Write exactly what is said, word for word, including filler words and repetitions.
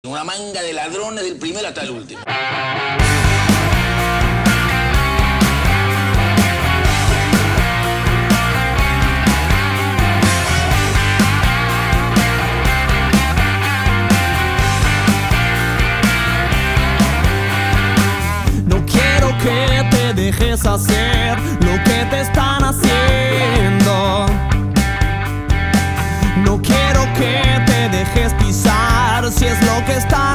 Una manga de ladrones del primero hasta el último. No quiero que te dejes hacer lo que te están haciendo. No quiero que te dejes pisar si es lo que está